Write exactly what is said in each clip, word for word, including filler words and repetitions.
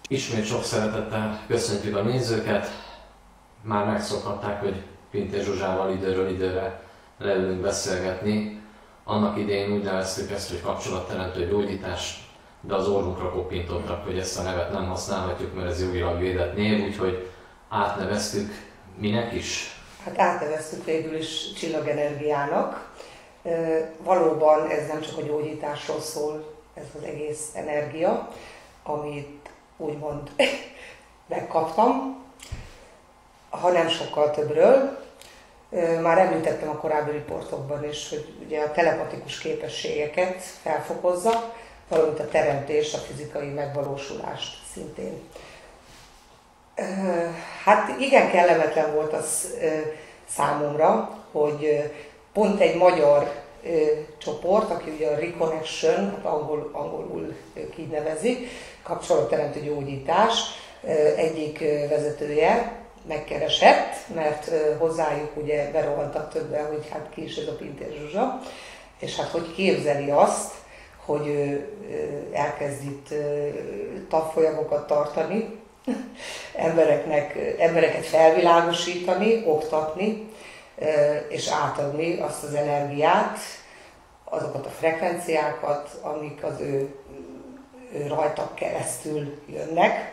Ismét sok szeretettel köszöntjük a nézőket. Már megszokhatták, hogy Pintér Zsuzsával időről időre leülünk beszélgetni. Annak idején úgy neveztük ezt, hogy kapcsolatteremtő gyógyítás, de az orrunkra koppintottak, hogy ezt a nevet nem használhatjuk, mert ez jogilag védett név, úgyhogy átneveztük. Minek is? Hát átneveztük végül is csillagenergiának. Valóban ez nem csak a gyógyításról szól, ez az egész energia, amit úgymond megkaptam, hanem sokkal többről. Már említettem a korábbi riportokban is, hogy ugye a telepatikus képességeket felfokozza, valamint a teremtés, a fizikai megvalósulást szintén. Hát igen kellemetlen volt az számomra, hogy pont egy magyar csoport, aki ugye a Reconnection, hát angol, angolul ők így nevezik, kapcsolatteremtő gyógyítás egyik vezetője megkeresett, mert hozzájuk ugye berohantak többen, hogy hát ki is ez a Pintér Zsuzsa, és hát hogy képzeli azt, hogy ő elkezd itt tanfolyamokat tartani, embereknek, embereket felvilágosítani, oktatni, és átadni azt az energiát, azokat a frekvenciákat, amik az ő, ő rajtak keresztül jönnek.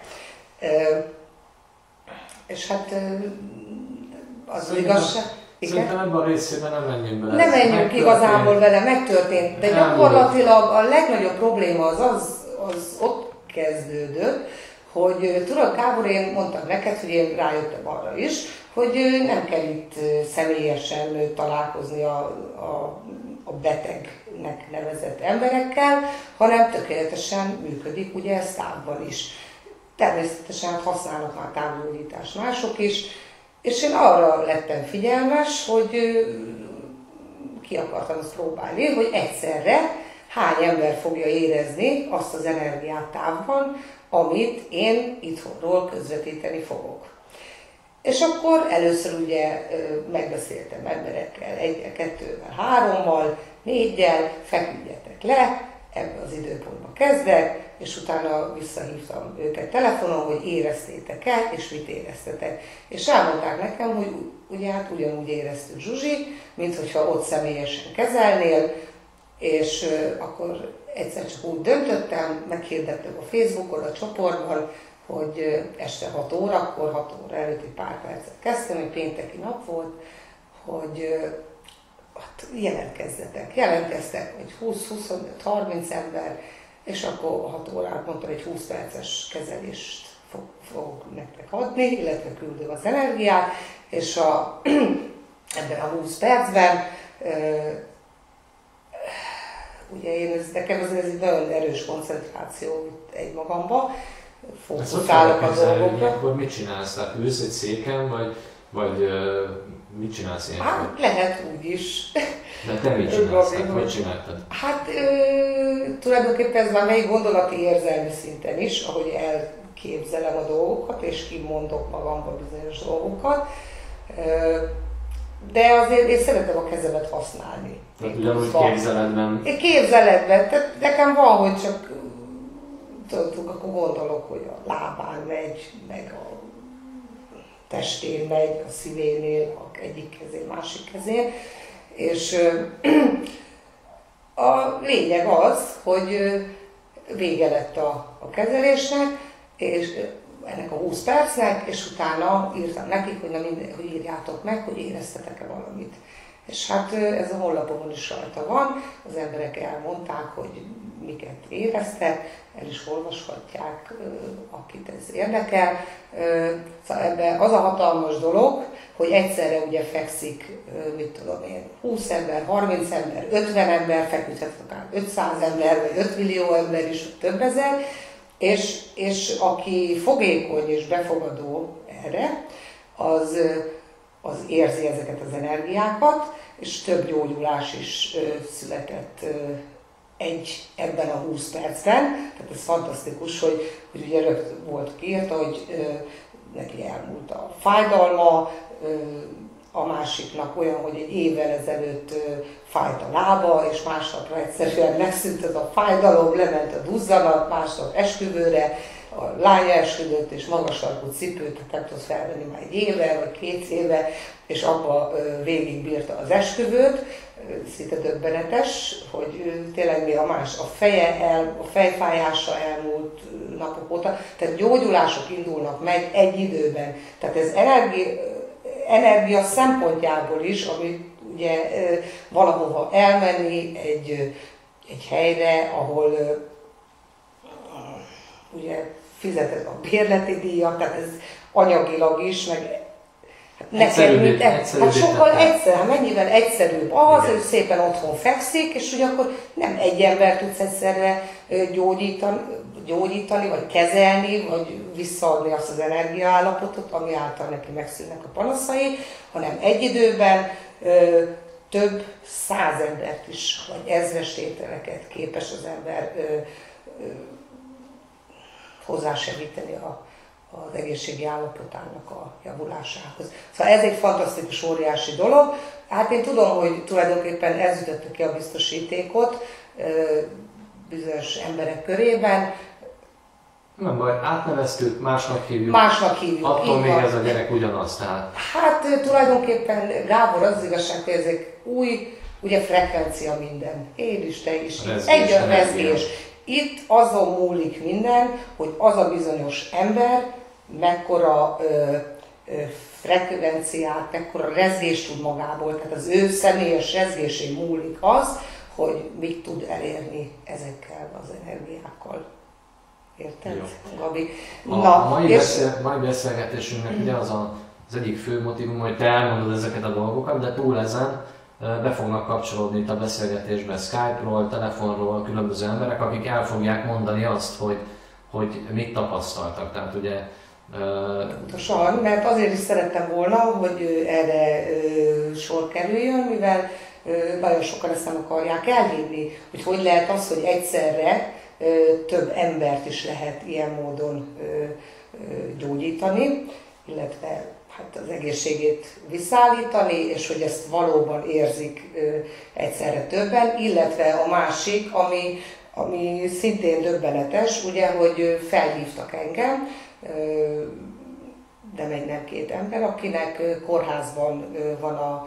És hát az Szerintem, igazság... Szerintem ebben a részében nem menjünk bele. Nem menjünk igazából vele, megtörtént, de gyakorlatilag a legnagyobb probléma az, az, az ott kezdődött, hogy tudod, Kábor, én mondtam neked, hogy én rájöttem arra is, hogy nem kell itt személyesen találkozni a, a, a betegnek nevezett emberekkel, hanem tökéletesen működik ugye ez távban is. Természetesen használnak már távgyógyítást mások is, és én arra lettem figyelmes, hogy ki akartam azt próbálni, hogy egyszerre hány ember fogja érezni azt az energiát távban, amit én itthonról közvetíteni fogok. És akkor először ugye megbeszéltem emberekkel, egyel, kettővel, hárommal, négyel, feküdjetek le, ebbe az időpontban kezdek, és utána visszahívtam őket telefonon, hogy éreztétek-e, és mit éreztetek. És elmondták nekem, hogy ugye hát ugyanúgy éreztük, Zsuzsi, mint hogyha ott személyesen kezelnél, és uh, akkor egyszer csak úgy döntöttem, meghirdettem a Facebookon, a csoportban, hogy uh, este hat órakor, hat óra előtt egy pár percet kezdtem, egy pénteki nap volt, hogy uh, hát jelentkezzetek. Jelentkeztek, hogy húsz, huszonöt, harminc ember, és akkor hat órát mondtam, egy húsz perces kezelést fog, fog nektek adni, illetve küldöm az energiát, és a, ebben a húsz percben uh, ugye én, ez, nekem ez, ez egy nagyon erős koncentráció egymagamba, fókuszálok a dolgokra. Akkor mit csinálsz? Tehát ülsz egy széken, vagy, vagy uh, mit csinálsz ilyenkor? Hát lehet úgy is. De te mit csinálsz? Tehát hogy csináltad? Hát ö, tulajdonképpen ez már még gondolati érzelmi szinten is, ahogy elképzelem a dolgokat, és kimondok magamba bizonyos dolgokat. Ö, de azért én szeretem a kezemet használni. Tehát ugyanúgy képzeletben? Én képzeletben, tehát nekem van, hogy csak tudod, akkor gondolok, hogy a lábán megy, meg a testén megy, a szívénél, a egyik kezén, másik kezén. És a lényeg az, hogy vége lett a, a kezelésnek, és ennek a húsz percnek, és utána írtam nekik, hogy, na minden, hogy írjátok meg, hogy éreztetek-e valamit. És hát ez a honlapomon is rajta van, az emberek elmondták, hogy miket éreztek, el is olvashatják, akit ez érdekel. Szóval ebben az a hatalmas dolog, hogy egyszerre ugye fekszik, mit tudom én, húsz ember, harminc ember, ötven ember, feküdhet akár ötszáz ember, vagy öt millió ember is, több ezer, és, és aki fogékony és befogadó erre, az, az érzi ezeket az energiákat, és több gyógyulás is született egy ebben a húsz percben, tehát ez fantasztikus, hogy, hogy ugye rögtön volt kiírta, hogy ö, neki elmúlt a fájdalma, ö, a másiknak olyan, hogy egy évvel ezelőtt ö, fájt a lába, és másnapra egyszerűen megszűnt ez a fájdalom, lement a duzzanat, másnap esküvőre a lánya esküdött és magas sarkú cipőt nem tudott felvenni már egy éve vagy két éve, és abba végig bírta az esküvőt. Szinte döbbenetes, hogy tényleg mi a más, a feje el, a fejfájása elmúlt napok óta, tehát gyógyulások indulnak meg egy időben. Tehát ez energia, energia szempontjából is, ami ugye valahova elmenni egy, egy helyre, ahol ugye fizeted a bérleti díjat, tehát ez anyagilag is, meg neked, mint hát sokkal egyszer, hát mennyivel egyszerűbb az, hogy szépen otthon fekszik, és hogy akkor nem egy ember tudsz egyszerre gyógyítani, gyógyítani, vagy kezelni, vagy visszaadni azt az energiaállapotot, ami által neki megszűnnek a panaszai, hanem egy időben ö, több száz embert is, vagy ezres tételeket képes az ember ö, ö, hozzásegíteni a az egészségi állapotának a javulásához. Szóval ez egy fantasztikus, óriási dolog. Hát én tudom, hogy tulajdonképpen ez ütötte ki a biztosítékot bizonyos emberek körében. Nem baj, átneveztük, másnak hívjuk. Másnak hívjuk. Attól még ez a gyerek ugyanaz, tehát. Hát tulajdonképpen, Gábor, az igazság, hogy ezek új, ugye frekvencia minden. Én is, te is. Egy a rezgés. Itt azon múlik minden, hogy az a bizonyos ember mekkora ö, ö, frekvenciát, mekkora rezgést tud magából, tehát az ő személyes rezgésén múlik az, hogy mit tud elérni ezekkel az energiákkal. Érted, jó. Gabi? A, Na, a mai, és... beszél, mai beszélgetésünknek ugye az a, az egyik fő motivum, hogy te elmondod ezeket a dolgokat, de túl ezen be fognak kapcsolódni itt a beszélgetésben Skype-ról, telefonról különböző emberek, akik el fogják mondani azt, hogy, hogy mit tapasztaltak. Tehát ugye, pontosan, mert azért is szerettem volna, hogy erre sor kerüljön, mivel nagyon sokan ezt nem akarják elhinni, hogy hogy lehet az, hogy egyszerre több embert is lehet ilyen módon gyógyítani, illetve hát az egészségét visszaállítani, és hogy ezt valóban érzik egyszerre többen, illetve a másik, ami, ami szintén döbbenetes, ugye, hogy felhívtak engem, de egy nem két ember, akinek kórházban van a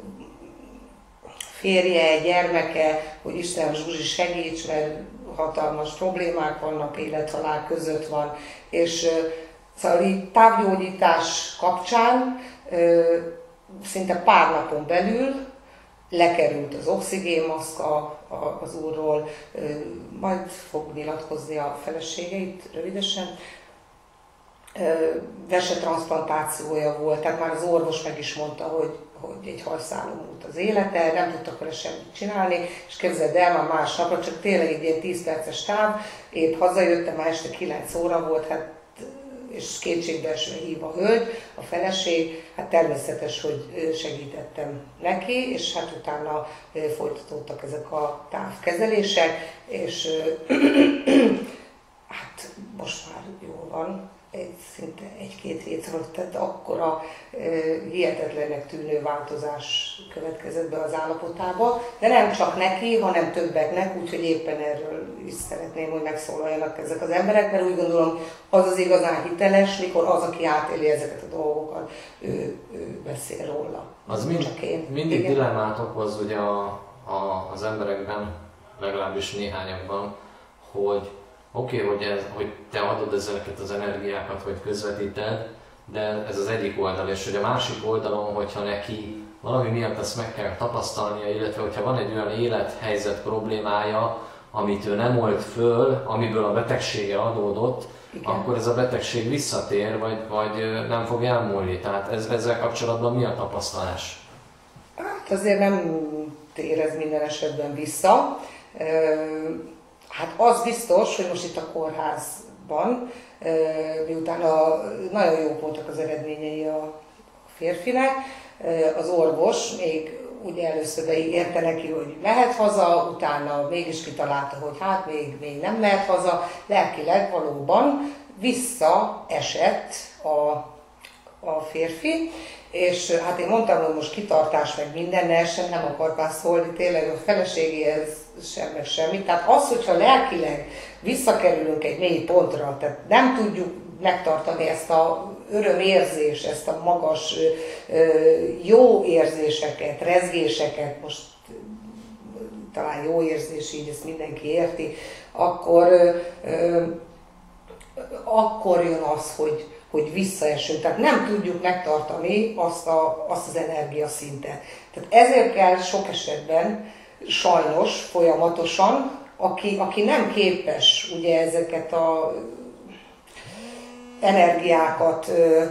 férje, gyermeke, hogy Isten Zsuzsi segíts, mert hatalmas problémák vannak, élethalál között van, és szóval így távgyógyítás kapcsán ö, szinte pár napon belül lekerült az oxigénmaszk a, a, az úrról, ö, majd fog nyilatkozni a feleségeit rövidesen. Vesetranszplantációja volt, tehát már az orvos meg is mondta, hogy, hogy egy hajszálon múlt az élete, nem tudtak vele semmit csinálni, és képzeld el, már másnapra, csak tényleg egy ilyen tíz perces táv, épp hazajöttem, már este kilenc óra volt, hát és kétségbeesve hív a hölgy, a feleség, hát természetes, hogy segítettem neki, és hát utána folytatódtak ezek a távkezelések, és hát most már jól van, egy, szinte egy-két hét alatt, tehát akkora e, hihetetlennek tűnő változás következett be az állapotába, de nem csak neki, hanem többeknek, úgyhogy éppen erről is szeretném, hogy megszólaljanak ezek az emberek, mert úgy gondolom, az az igazán hiteles, mikor az, aki átéli ezeket a dolgokat, ő, ő beszél róla. Az mind, csak én. Mindig igen. Dilemmát okoz ugye a, a, az emberekben, legalábbis néhányakban, hogy oké, okay, hogy, ez, hogy te adod ezeket az energiákat, hogy közvetíted, de ez az egyik oldal, és hogy a másik oldalon, hogyha neki valami miatt ezt meg kell tapasztalnia, illetve hogyha van egy olyan élethelyzet problémája, amit ő nem old föl, amiből a betegsége adódott, igen. Akkor ez a betegség visszatér, vagy, vagy nem fog elmúlni. Tehát ez, ezzel kapcsolatban mi a tapasztalás? Hát azért nem tér ez minden esetben vissza. Hát az biztos, hogy most itt a kórházban, miután a, nagyon jók voltak az eredményei a férfinek, az orvos még ugye először beígérte neki, hogy mehet haza, utána mégis kitalálta, hogy hát még, még nem mehet haza, lelkileg valóban visszaesett a, a férfi, és hát én mondtam, hogy most kitartás meg minden, ne essen, nem akart már szólni tényleg a feleségéhez sem, meg semmi. Tehát az, hogyha lelkileg visszakerülünk egy mély pontra, tehát nem tudjuk megtartani ezt a örömérzést, ezt a magas, jó érzéseket, rezgéseket, most talán jó érzés, így ezt mindenki érti, akkor, akkor jön az, hogy, hogy visszaesünk. Tehát nem tudjuk megtartani azt, a, azt az energiaszintet. Tehát ezért kell sok esetben, sajnos, folyamatosan, aki, aki nem képes ugye ezeket a energiákat, ö,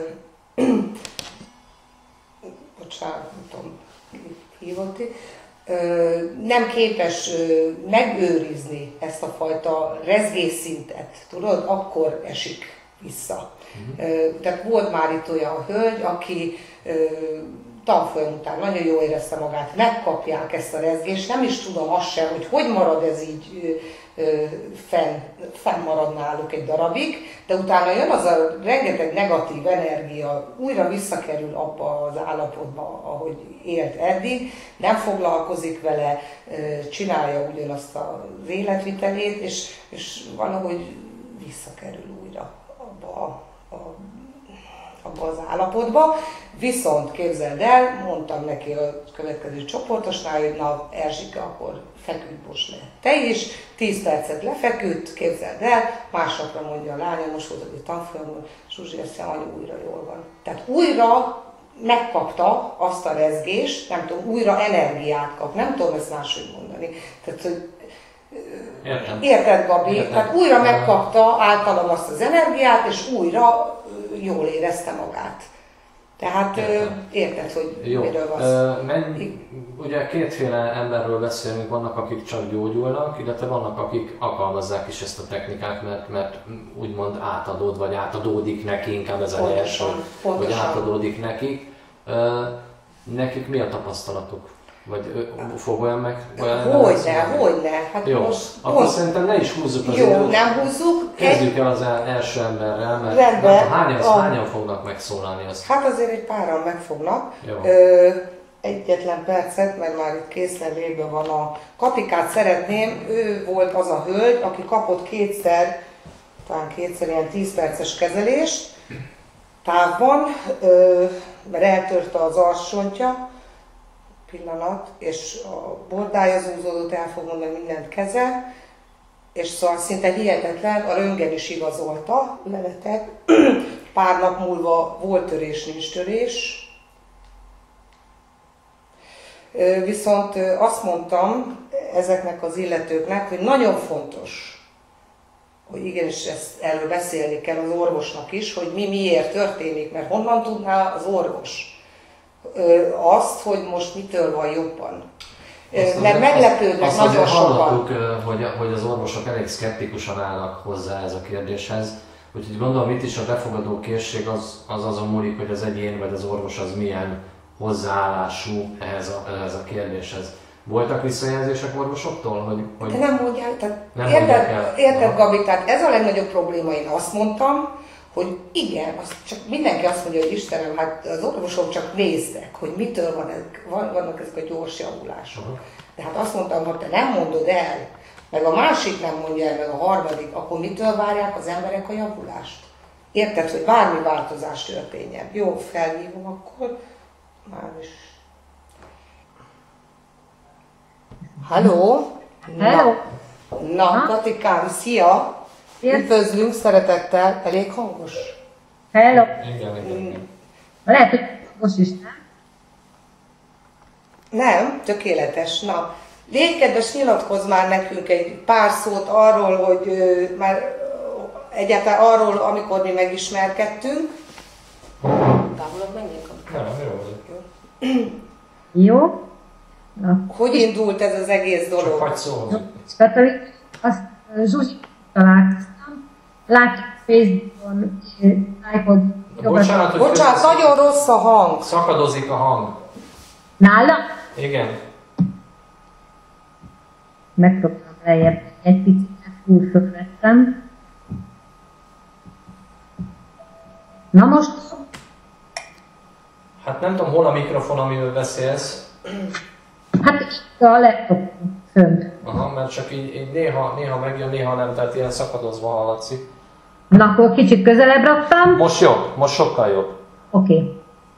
bocsánat, nem tudom, hívott, ö, nem képes ö, megőrizni ezt a fajta rezgésszintet, tudod, akkor esik vissza. Uh-huh. Ö, tehát volt már itt olyan hölgy, aki ö, tanfolyam után nagyon jól érezte magát, megkapják ezt a rezgést, nem is tudom azt sem, hogy hogy marad ez így ö, ö, fenn, fenn marad náluk egy darabig, de utána jön az a rengeteg negatív energia, újra visszakerül abba az állapotba, ahogy élt eddig, nem foglalkozik vele, ö, csinálja ugyanazt az életvitelét, és, és valahogy visszakerül újra abba a, a abba az állapotba, viszont képzeld el, mondtam neki a következő csoportosnál, hogy na Erzsike, akkor feküdj most le. Te is, tíz percet lefeküdt, képzeld el, másnapra mondja a lánya, most volt egy tanfolyamon, Zsuzsi, azt hiszem, anyu, újra jól van. Tehát újra megkapta azt a rezgést, nem tudom, újra energiát kap, nem tudom ezt máshogy mondani. Tehát, hogy Értem. Érted, Gabi? Értem. Tehát újra megkapta általam azt az energiát, és újra jól érezte magát. Tehát értem. Érted, hogy jó. miről van szó. Men, ugye kétféle emberről beszélünk, vannak akik csak gyógyulnak, illetve vannak akik alkalmazzák is ezt a technikát, mert, mert úgymond átadód, vagy átadódik neki, inkább ez a helyes, hogy, hogy átadódik nekik. Nekik mi a tapasztalatuk? Vagy fog olyan meg? Hogyne, hogyne. Hát jó, most, akkor most szerintem ne is húzzuk az jó, időt. nem húzzuk. Kezdjük el az első emberrel, mert, Rendben, mert hányan, a... hányan fognak megszólalni azt? Hát azért egy páran megfognak. Ö, egyetlen percet, mert már itt készlevélben van a Katikát szeretném, ő volt az a hölgy, aki kapott kétszer, talán kétszer ilyen tíz perces kezelést távban, ö, mert eltörte az arcsontja, pillanat, és a bordája zúzódott, el fog mondani mindent keze, és szóval szinte hihetetlen, a röntgen is igazolta, leletek, pár nap múlva volt törés, nincs törés. Viszont azt mondtam ezeknek az illetőknek, hogy nagyon fontos, hogy igenis ezt erről beszélni kell az orvosnak is, hogy mi miért történik, mert honnan tudná az orvos azt, hogy most mitől van jobban. Azt mert meglepődnek azt, nagyon azt sokan. Hallottuk, hogy, hogy az orvosok elég szkeptikusan állnak hozzá ez a kérdéshez. Úgyhogy gondolom itt is a befogadó készség az, az azon múlik, hogy az egyén vagy az orvos az milyen hozzáállású ehhez a, ehhez a kérdéshez. Voltak visszajelzések orvosoktól? Hogy, hogy de nem mondják, tehát nem érted, mondják el. érted Gabi, tehát ez a legnagyobb probléma, én azt mondtam, hogy igen, azt csak mindenki azt mondja, hogy Istenem, hát az orvosok csak néznek, hogy mitől van ez, van, vannak ezek a gyors javulások. Uh-huh. De hát azt mondtam, hogy te nem mondod el, meg a másik nem mondja el, meg a harmadik, akkor mitől várják az emberek a javulást? Érted, hogy bármi változás történjen. Jó, felhívom akkor. Már is. Halló? Hello. Na, Na Katikám, szia! Yes. Üdvözlünk, szeretettel, elég hangos. Hello. Igen, igen. Lehet, hogy most is, nem? Nem, tökéletes. Na, légy kedves, nyilatkozz már nekünk egy pár szót arról, hogy ö, már egyáltalán arról, amikor mi megismerkedtünk. Távolabb menjünk? Nem, jó vagyok. Jó. Na. Hogy indult ez az egész dolog? Csak hagyj szólni. Azt Zsuzsi találkoztam, látjuk Facebookon, Skype-on. Bocsánat, hogy Bocsánat, nagyon rossz a hang. Szakadozik a hang. Nála? Igen. Megpróbálom lejjebb egy picit, túl fölvettem. Na most? Hát nem tudom, hol a mikrofon, amivel beszélsz. Hát itt a laptop fönt. Aha, mert csak így, így néha, néha megjön, néha nem, tehát ilyen szakadozva hallatszik. Na, akkor kicsit közelebb raktam. Most jobb, most sokkal jobb. Oké. Okay.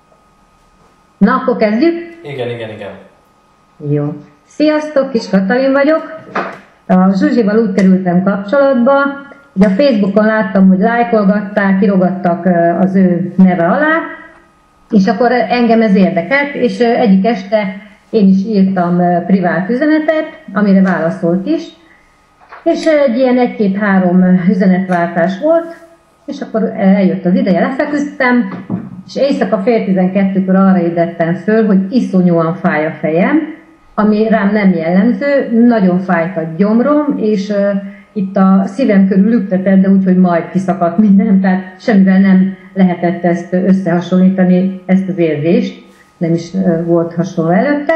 Na, akkor kezdjük? Igen, igen, igen. Jó. Sziasztok, Kis Katalin vagyok. A Zsuzsival úgy kerültem kapcsolatba, hogy a Facebookon láttam, hogy lájkolgatták, kirogattak az ő neve alá, és akkor engem ez érdekelt, és egyik este én is írtam privát üzenetet, amire válaszolt is, és egy ilyen egy-két-három üzenetváltás volt, és akkor eljött az ideje, lefeküdtem, és éjszaka fél tizenkettőkor arra ébredtem föl, hogy iszonyúan fáj a fejem, ami rám nem jellemző, nagyon fájt a gyomrom, és uh, itt a szívem körül lüktetett, de úgy, hogy majd kiszakadt minden, tehát semmivel nem lehetett ezt összehasonlítani, ezt az érzést, nem is uh, volt hasonló előtte.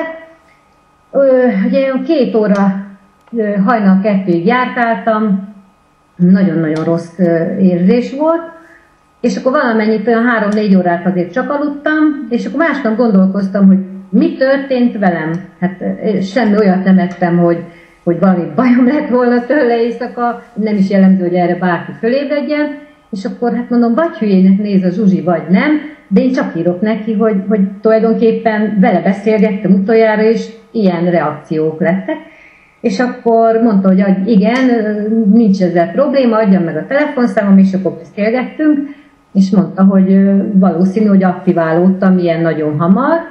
Uh, ugye két óra uh, hajnal kettőig járkáltam, nagyon-nagyon rossz uh, érzés volt, és akkor valamennyit, olyan három-négy órát azért csak aludtam, és akkor másnap gondolkoztam, hogy mi történt velem? Hát semmi olyat nem ettem, hogy, hogy valami bajom lett volna tőle éjszaka, nem is jellemző, hogy erre bárki fölébredjen, és akkor hát mondom, vagy hülyének néz a Zsuzsi, vagy nem, de én csak írok neki, hogy, hogy tulajdonképpen vele beszélgettem utoljára, és ilyen reakciók lettek. És akkor mondta, hogy igen, nincs ezzel probléma, adjam meg a telefonszámom, és akkor beszélgettünk, és mondta, hogy valószínű, hogy aktiválódtam ilyen nagyon hamar,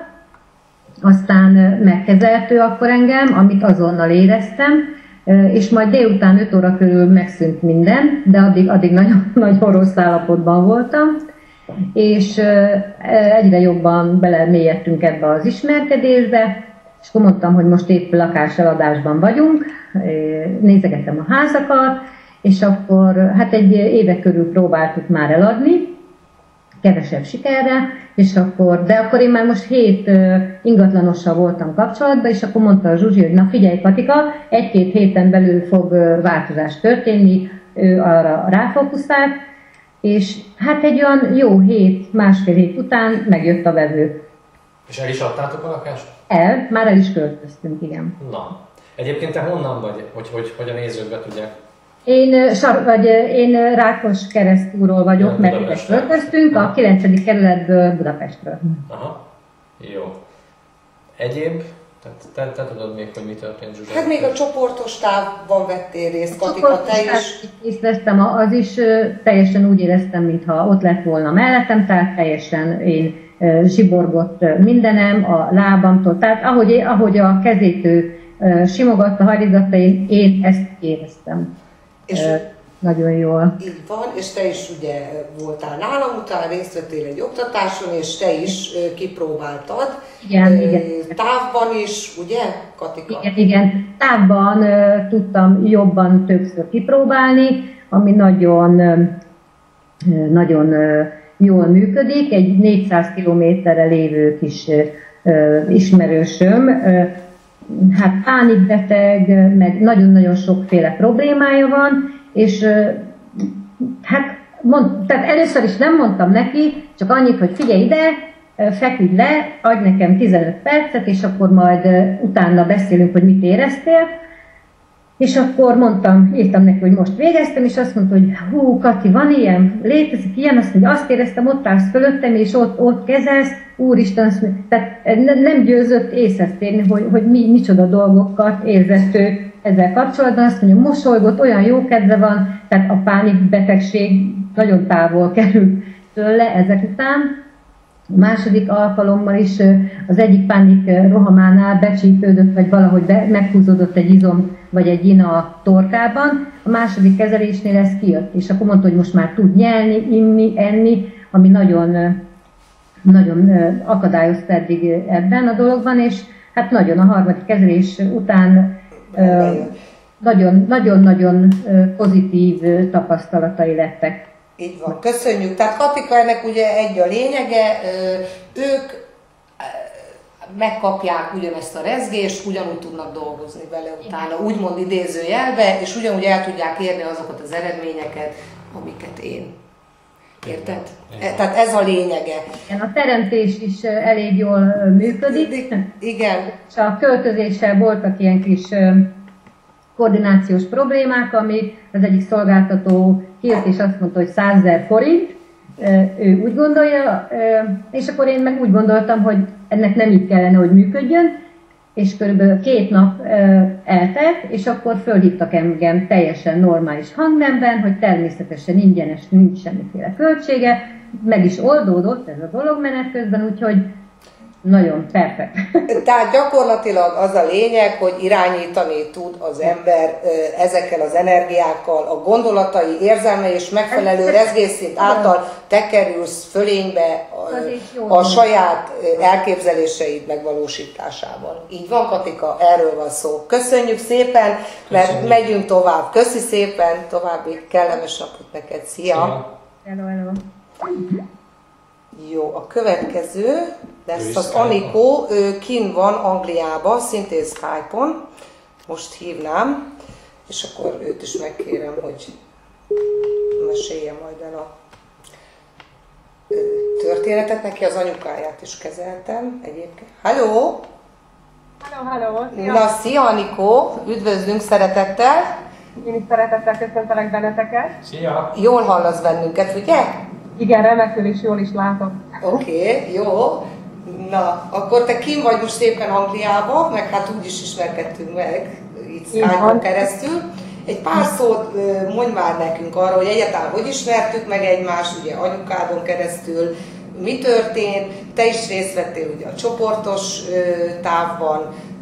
aztán megkezeltő akkor engem, amit azonnal éreztem, és majd délután öt óra körül megszűnt minden, de addig, addig nagyon, nagyon rossz állapotban voltam, és egyre jobban belemélyedtünk ebbe az ismerkedésbe, és akkor mondtam, hogy most épp lakáseladásban vagyunk, nézegettem a házakat, és akkor hát egy éve körül próbáltuk már eladni, kevesebb sikerre, és akkor, de akkor én már most hét uh, ingatlanossal voltam kapcsolatban, és akkor mondta a Zsuzsi, hogy na figyelj Katika, egy-két héten belül fog uh, változás történni, ő arra ráfókuszált, és hát egy olyan jó hét, másfél hét után megjött a vevő. És el is adtátok a lakást? El, már el is költöztünk, igen. Na, egyébként te honnan vagy, hogy, hogy, hogy a nézők be tudják? Én, sar, vagy, én Rákoskeresztúról vagyok, ja, mert ide költöztünk, a kilencedik kerületből Budapestről. Aha, jó. Egyéb? Tehát te, te tudod még, hogy mi történt, Zsuzsa? Hát még a csoportos távban vettél részt, Katika, te is. Részt vettem, az is teljesen úgy éreztem, mintha ott lett volna mellettem, tehát teljesen én zsiborgott mindenem, a lábamtól, tehát ahogy, ahogy a kezét ő simogatta, hajlította, én, én ezt éreztem. És nagyon jól. Így van, és te is ugye voltál nálam, utána részt vettél egy oktatáson, és te is kipróbáltad. Igen, igen. Távban is, ugye, Katika? Igen, igen. Távban uh, tudtam jobban többször kipróbálni, ami nagyon, uh, nagyon uh, jól működik. Egy négyszáz kilométerre lévő kis uh, ismerősöm, uh, hát pánikbeteg, meg nagyon-nagyon sokféle problémája van, és hát mond, tehát először is nem mondtam neki, csak annyit, hogy figyelj ide, feküdj le, adj nekem tizenöt percet, és akkor majd utána beszélünk, hogy mit éreztél. És akkor mondtam, írtam neki, hogy most végeztem, és azt mondta, hogy hú, Kati, van ilyen, létezik ilyen, azt mondja, azt éreztem, ott állsz fölöttem, és ott, ott kezelsz, úristen, azt mondja, tehát nem győzött észre térni, hogy, hogy mi, micsoda dolgokat érzett ő ezzel kapcsolatban, azt mondja, mosolygott, olyan jó kedve van, tehát a pánikbetegség nagyon távol került tőle ezek után. A második alkalommal is az egyik pánik rohamánál becsípődött, vagy valahogy be, meghúzódott egy izom, vagy egy ina a torkában. A második kezelésnél ez kijött, és akkor mondta, hogy most már tud nyelni, inni, enni, ami nagyon, nagyon akadályozta eddig ebben a dologban, és hát nagyon a harmadik kezelés után nagyon-nagyon pozitív tapasztalatai lettek. Így van, köszönjük. Tehát Katika, ennek ugye egy a lényege, ők megkapják ugyanezt a rezgést, ugyanúgy tudnak dolgozni vele utána, úgymond idézőjelbe, és ugyanúgy el tudják érni azokat az eredményeket, amiket én. Érted? Igen. Tehát ez a lényege. Igen, a teremtés is elég jól működik. Igen. És a költözéssel voltak ilyen kis koordinációs problémák, amit az egyik szolgáltató kírt és azt mondta, hogy százezer forint, ő úgy gondolja, és akkor én meg úgy gondoltam, hogy ennek nem így kellene, hogy működjön, és körülbelül két nap eltelt, és akkor fölhívtak engem teljesen normális hangnemben, hogy természetesen ingyenes, nincs semmiféle költsége, meg is oldódott ez a dolog menet közben, úgyhogy nagyon perfekt. Tehát gyakorlatilag az a lényeg, hogy irányítani tud az ember ezekkel az energiákkal, a gondolatai, érzelmei és megfelelő rezgésszint által te kerülsz fölénybe a, a saját elképzeléseid megvalósításával. Így van, Katika, erről van szó. Köszönjük szépen, mert Köszönjük. Megyünk tovább. Köszi szépen, további kellemes napot neked. Szia! Hello, hello. Jó, a következő lesz az Anikó, ő kint van Angliában, szintén Skype-on, most hívnám, és akkor őt is megkérem, hogy mesélje majd el a történetet, neki az anyukáját is kezeltem egyébként. Halló! Hello, hello! Szia. Na, szia Anikó, üdvözlünk szeretettel! Én is szeretettel köszöntelek benneteket. Szia! Jól hallasz bennünket, ugye? Igen, remekül is, jól is látok. Oké, okay, jó. Na, akkor te kim vagy most szépen Angliában, meg hát úgy is ismerkedtünk meg, itt Skype-on keresztül. Egy pár szót mondj már nekünk arról, hogy egyáltalán hogy ismertük meg egymást, ugye anyukádon keresztül, mi történt, te is részt vettél ugye a csoportos távban,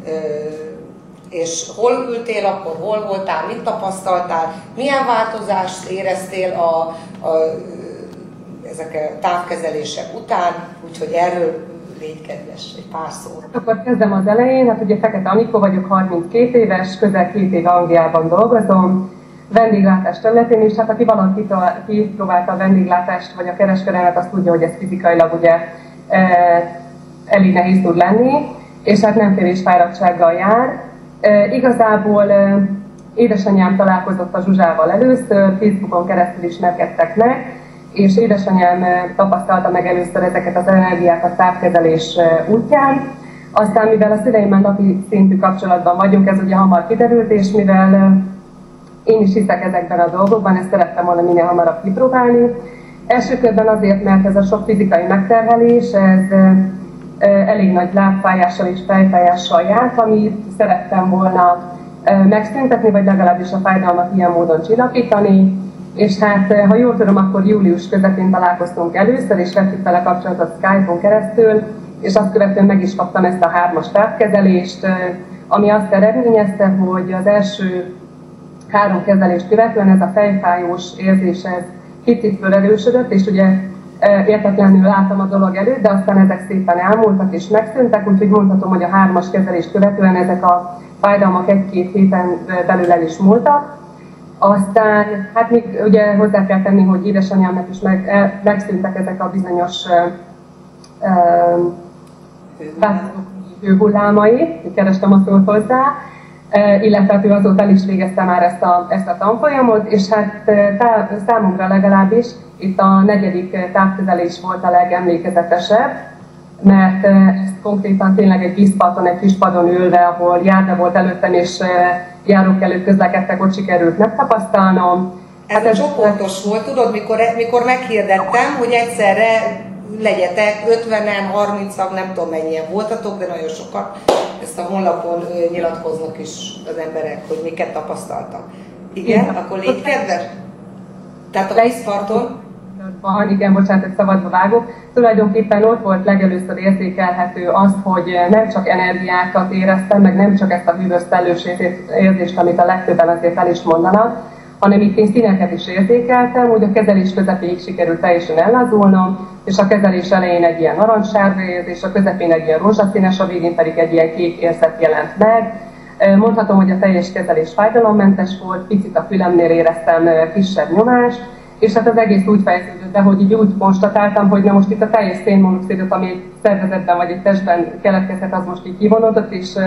és hol ültél akkor, hol voltál, mit tapasztaltál, milyen változást éreztél a, a ezek a távkezelések után, úgyhogy erről légy kedves, egy pár szót. Akkor kezdem az elején, hát ugye Fekete Anikó vagyok, harminckét éves, közel két év Angliában dolgozom, vendéglátás területén is, hát aki valaki kipróbálta a vendéglátást vagy a kereskedelmet, azt tudja, hogy ez fizikailag ugye e, elég nehéz tud lenni, és hát nem kevés fáradtsággal jár. E, igazából e, édesanyám találkozott a Zsuzsával először, Facebookon keresztül ismerkedtek meg, és édesanyám tapasztalta meg először ezeket az energiákat távkezelés útján. Aztán, mivel a szüleimmel napi szintű kapcsolatban vagyunk, ez ugye hamar kiderült, és mivel én is hiszek ezekben a dolgokban, ezt szerettem volna minél hamarabb kipróbálni. Első körben azért, mert ez a sok fizikai megterhelés, ez elég nagy lábfájással és fejfájással járt, amit szerettem volna megszüntetni, vagy legalábbis a fájdalmat ilyen módon csillapítani. És hát, ha jól tudom, akkor július közepén találkoztunk először, és vettük vele kapcsolatot Skype-on keresztül, és azt követően meg is kaptam ezt a hármas távkezelést, ami azt eredményezte, hogy az első három kezelést követően ez a fejfájós érzés ez kicsit felerősödött, és ugye értetlenül láttam a dolog előtt, de aztán ezek szépen elmúltak és megszűntek, úgyhogy mondhatom, hogy a hármas kezelést követően ezek a fájdalmak egy-két héten belül el is múltak. Aztán, hát még ugye hozzá kell tenni, hogy édesanyámnak is meg, el, megszűntek ezek a bizonyos hőhullámai, kerestem a szót hozzá, uh, illetve ő azóta el is végezte már ezt a, ezt a tanfolyamot, és hát tá, számomra legalábbis itt a negyedik távkezelés volt a legemlékezetesebb, mert ez konkrétan tényleg egy vízparton, egy kis padon ülve, ahol járda volt előttem, és járók előtt közlekedtek, ott sikerült megtapasztalnom. Ez hát a ez csoportos volt, tudod, mikor, mikor meghirdettem, hogy egyszerre legyetek, ötvenen, harmincan, nem tudom mennyien voltatok, de nagyon sokat. Ezt a honlapon nyilatkoznak is az emberek, hogy miket tapasztaltak. Igen, igen. Akkor légy kedves. Tehát a vízparton. Igen, bocsánat, egy szabadba vágok. Tulajdonképpen ott volt legelőször érzékelhető az, hogy nem csak energiákat éreztem, meg nem csak ezt a hűvös szellős érzést, amit a legtöbben azért el is mondanak, hanem itt én színeket is érzékeltem, úgy a kezelés közepéig sikerült teljesen ellazulnom, és a kezelés elején egy ilyen narancssárga érzés, a közepén egy ilyen rózsaszínes, a végén pedig egy ilyen kék érzet jelent meg. Mondhatom, hogy a teljes kezelés fájdalommentes volt, picit a fülemnél éreztem kisebb nyomást, és hát az egész úgy fejeződött be, hogy így úgy konstatáltam, hogy na most itt a teljes szénmonoxidot, ami egy szervezetben vagy egy testben keletkezhet, az most így kivonódott, és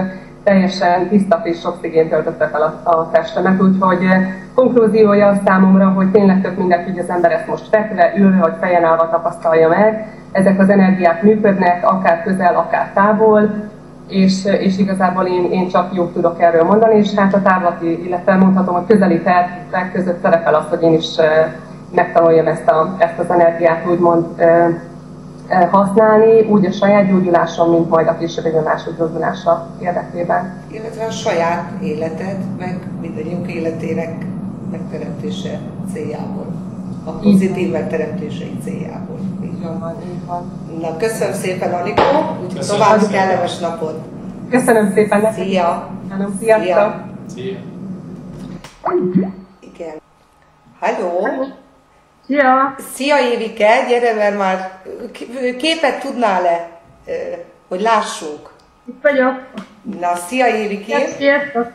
teljesen tiszta friss oxigént töltötte fel a, a testemet, úgyhogy konklúziója a számomra, hogy tényleg tök mindegy, hogy az ember ezt most fekve, ülve vagy fejen állva tapasztalja meg. Ezek az energiák működnek, akár közel, akár távol, és, és igazából én, én csak jót tudok erről mondani, és hát a távlati, illetve mondhatom, hogy közeli tervek között szerepel az, hogy én is megtanuljam ezt, a, ezt az energiát úgymond használni, úgy a saját gyógyulásom, mint majd a későbbi mások gyógyulása érdekében. Illetve a saját életed, meg mindannyiunk életének megteremtése céljából. A pozitív megteremtései céljából. Így van, így van. Na, köszönöm szépen, Anikó, úgyhogy további kellemes napot. Köszönöm szépen neked. Szia! Köszönöm, sziasztok! Szia! Szia! Igen. Halló! Szia! Szia Évike, gyere, mert már képet tudnál-e, hogy lássuk? Itt vagyok. Na, szia Évikém! Sziasztok!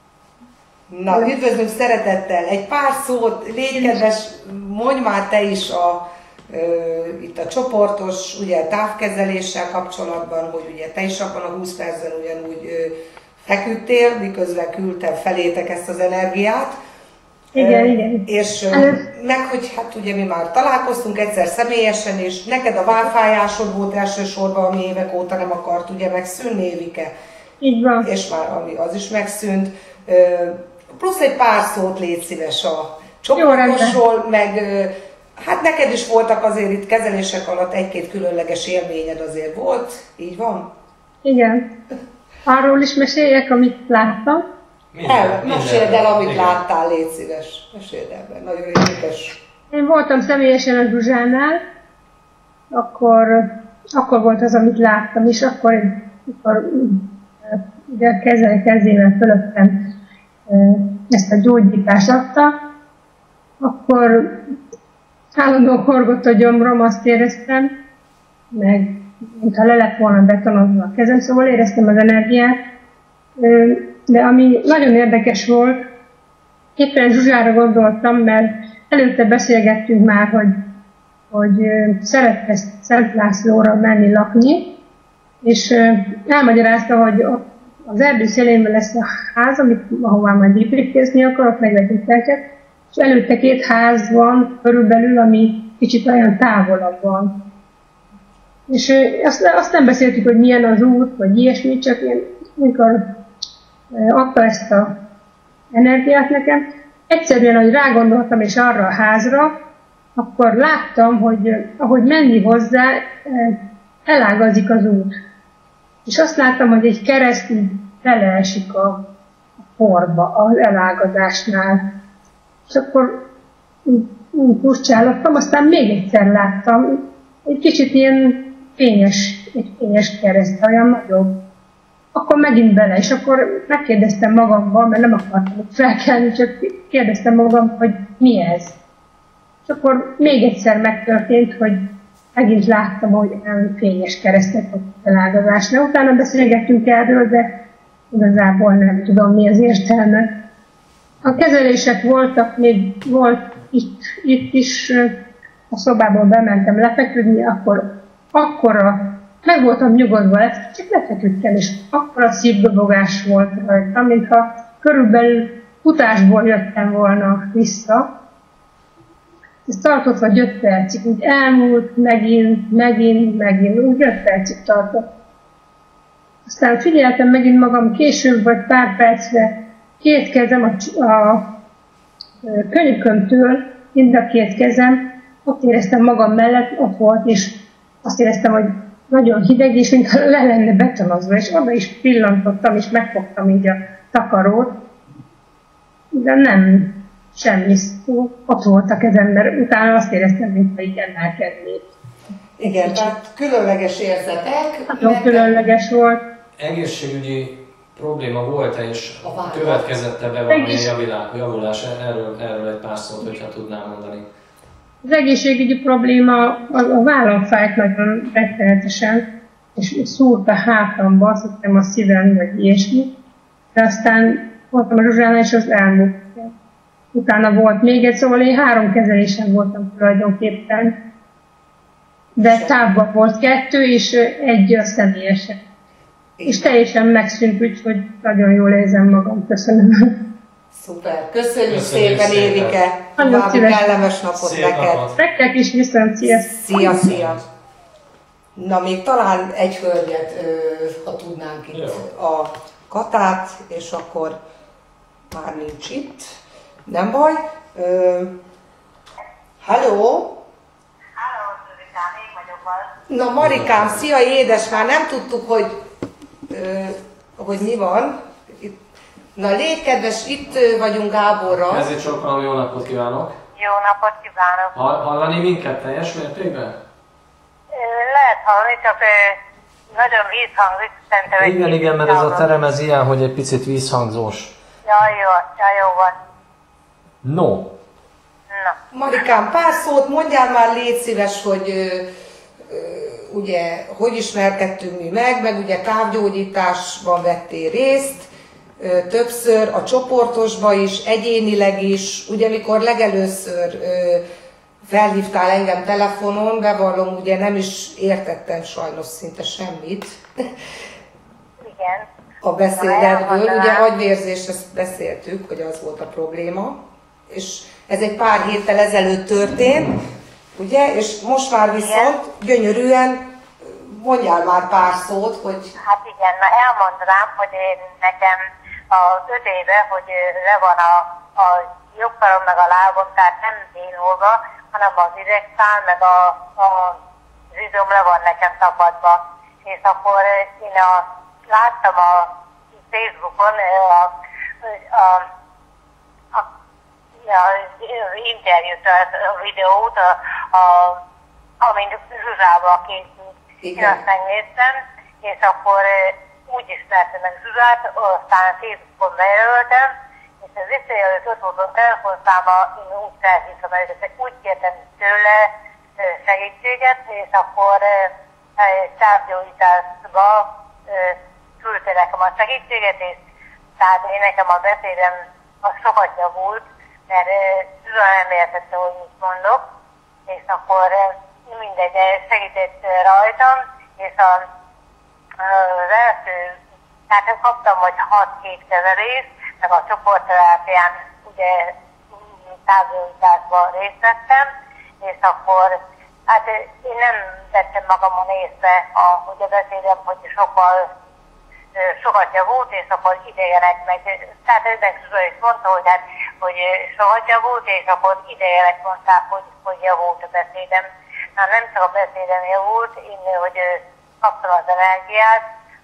Na, üdvözlünk szeretettel! Egy pár szót, légy kedves, mondj már te is a, e, itt a csoportos ugye, távkezeléssel kapcsolatban, hogy ugye te is abban a húsz percben ugyanúgy e, feküdtél, miközben küldtem felétek ezt az energiát. Igen, e, igen. És e, meg, hogy hát ugye mi már találkoztunk egyszer személyesen, és neked a válfájásod volt elsősorban, ami évek óta nem akart ugye megszűnni, Évike. Így van. És már ami az is megszűnt. E, plusz egy pár szót légy szíves a csoportosról, meg hát neked is voltak azért itt kezelések alatt egy-két különleges élményed azért volt, így van? Igen. Arról is meséljek, amit láttam. El, meséld el, amit igen. láttál, légy szíves. Meséld el, nagyon érdekes. Én voltam személyesen a Zsuzsánál, akkor, akkor volt az, amit láttam, és akkor, akkor ugye a kezel, kezével fölöttem ezt a gyógyítást adta, akkor állandóan horgott a gyomrom, azt éreztem, meg mintha le lett volna betonozva a kezem, szóval éreztem az energiát. De ami nagyon érdekes volt, éppen Zsuzsára gondoltam, mert előtte beszélgettünk már, hogy, hogy szeretne Szent Lászlóra menni lakni, és elmagyarázta, hogy az erdő szélében lesz a ház, amit, ahová majd építkezni akarok, meg egy épületet, és előtte két ház van körülbelül, ami kicsit olyan távolabb van. És azt, azt nem beszéltük, hogy milyen az út, vagy ilyesmi, csak én, amikor adta ezt az energiát nekem, egyszerűen, hogy rágondoltam és arra a házra, akkor láttam, hogy ahogy menni hozzá, elágazik az út. És azt láttam, hogy egy kereszt így beleesik a, a porba, az elágazásnál. És akkor furcsálottam, aztán még egyszer láttam, egy kicsit ilyen fényes, egy fényes kereszt, olyan nagyobb. Akkor megint bele, és akkor megkérdeztem magamban, mert nem akartam felkelni, csak kérdeztem magam, hogy mi ez. És akkor még egyszer megtörtént, hogy megint láttam, hogy olyan fényes keresztet a felágazásnál. Utána beszélgettünk erről, de igazából nem tudom, mi az értelme. A kezelések voltak, még volt itt, itt is, a szobából bementem lefeküdni, akkor akkora, meg voltam nyugodva, csak lefeküdtem, és akkora szívdobogás volt rajtam, mintha körülbelül futásból jöttem volna vissza. Ez tartott vagy öt percig, úgy elmúlt, megint, megint, megint, úgy öt percig tartott. Aztán figyeltem megint magam később, vagy pár percre, két kezem a, a könyökömtől, mind a két kezem, ott éreztem magam mellett, ott volt, és azt éreztem, hogy nagyon hideg, és mintha le lenne betonozva, és oda is pillantottam, és megfogtam így a takarót, de nem, semmi, ott volt a kezemben, utána azt éreztem, mintha így emelkednék. Igen, tehát különleges érzetek. Nagyon különleges volt. Egészségügyi probléma volt-e, és következette be valamilyen javulás? Erről, erről egy pár szót, hogyha tudnám mondani. Az egészségügyi probléma, a, a vállam fájt nagyon rettenetesen, és szúrt a hátamba, azt hittem a szívem, vagy ilyesmi. De aztán voltam a Zsuzsánál, és az elmúlt. Utána volt még egy, szóval én három kezelésen voltam tulajdonképpen. De távban volt kettő, és egy a személyesen. és teljesen megszűnt, úgyhogy nagyon jól érzem magam. Köszönöm. Szuper. Köszönjük, Köszönjük szépen, szépen. Érike. Nagyon További szívesen. kellemes napot Szép neked. napot. Nektek is viszont, sziasztok! Szia, szia. Na, még talán egy hölgyet, ö, ha tudnánk itt Jó. a Katát, és akkor már nincs itt. Nem baj. Ö, Halló! Na Marikám, szia édes, már nem tudtuk, hogy, ö, hogy mi van. Itt, na légy kedves, itt ö, vagyunk Gáborral. Ezért sokkal jó napot kívánok. Jó napot kívánok! Hall, hallani minket teljes mértékben? Lehet hallani, csak ö, nagyon vízhangzik, szerintem egy Igen, kicsit igen, mert ez a távol. terem ez ilyen, hogy egy picit vízhangzós. Ja, jó, ja, jó van. No, Na, Marikám, pár szót mondjál már, légy szíves, hogy ö, ö, ugye, hogy ismerkedtünk mi meg, meg ugye távgyógyításban vettél részt, ö, többször a csoportosba is, egyénileg is, ugye mikor legelőször ö, felhívtál engem telefonon, bevallom, ugye nem is értettem sajnos szinte semmit igen. a beszédedből, ugye agyvérzés, ezt beszéltük, hogy az volt a probléma, és ez egy pár héttel ezelőtt történt, ugye, és most már viszont gyönyörűen mondjál már pár szót, hogy Hát igen, na elmondanám, hogy én nekem az öt éve, hogy ö, le van a, a jobb karom meg a lábom, tehát nem bénulva, hanem az idegszál meg a, a az izom le van nekem tapadva. És akkor ö, én a, láttam a Facebookon ö, a, a, a, a, az interjút, a, a videót, a, a, amint Zsuzsával készült. Igen. Én azt megnéztem, és akkor ö, úgy ismertem meg Zsuzsát, aztán Facebookon bejelöltem, és az visszajelölt ott volt a telefonszáma, én úgy felhívtam előtt, úgy kértem tőle ö, segítséget, és akkor ö, egy távgyógyításba ö, küldte nekem a segítséget, és tehát én nekem a beszédem az sokat javult, mert ö, Zsuzsa nem értette, hogy mit mondok, és akkor ö, mindegy, segített ö, rajtam, és a, az első, tehát kaptam vagy hat képkezelést, meg a csoportterápián ugye távgyógyításban részt vettem, és akkor hát én nem vettem magamon észre, a, hogy a beszédem, hogy sokkal ö, sokat javult, és akkor idejenek meg. Tehát ennek Zsuzsa is mondta, hogy, hát, hogy sokat javult, és akkor idejenek mondták, hogy, hogy javult a beszédem. Na nem csak a beszédem javult, én, hogy ö, kaptam az energiát,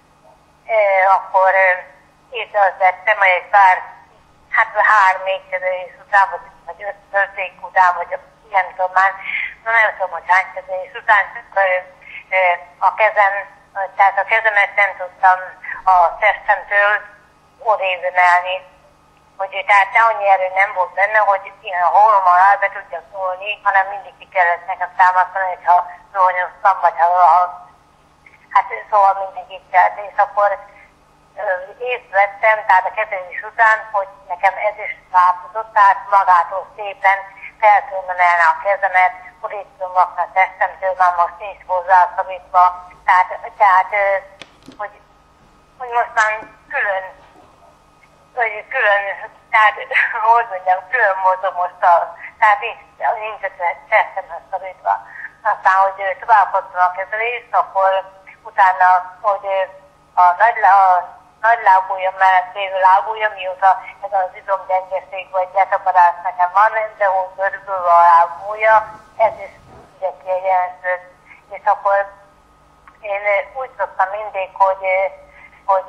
ö, akkor ö, itt azt vettem, hogy egy pár, hát három égkezelés után, vagy, vagy öt, öt év után, vagy nem tudom már, na nem tudom, hogy hány kezelés után, csak ö, ö, a kezem, tehát a kezemet nem tudtam a testemtől odébb emelni, hogy tehát annyi erő nem volt benne, hogy én a hólommal áll be tudjak szólni, hanem mindig ki kellett nekem támasztani, hogyha zuhanyoztam, vagy ha, ha hát szóval mindig itt kellett, és akkor észrevettem, tehát a kezelés után, hogy nekem ez is változott, tehát magától szépen fel tudom emelni a kezemet, odébb tudom rakni a testemtől, már most nincs hozzászorítva, tehát, tehát hogy, hogy most már külön, hogy külön, tehát hogy mondjam, külön mozog most a, tehát nincs, nincs a testemhez szorítva. Aztán, hogy továbbadtam a kezelést, akkor utána, hogy a nagy, a nagy lábujjam mellett lévő lábujjam, mióta ez az izomgyengeség vagy gyetapadás nekem van, de úgy görbülve a lábujja, ez is ugye kiegyenlítődött. És akkor én úgy szoktam mindig, hogy, hogy